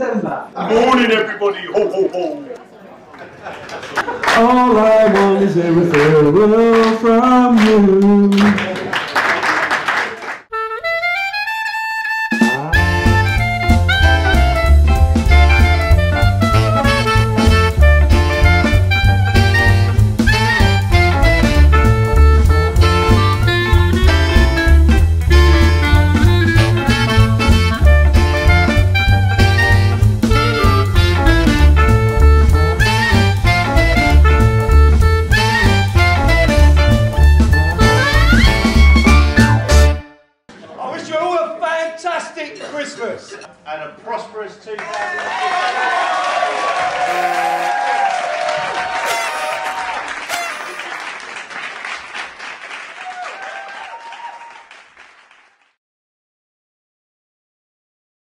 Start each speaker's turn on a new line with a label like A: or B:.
A: December.
B: Morning, everybody. Ho, ho, ho.
A: All I want is a referral from you.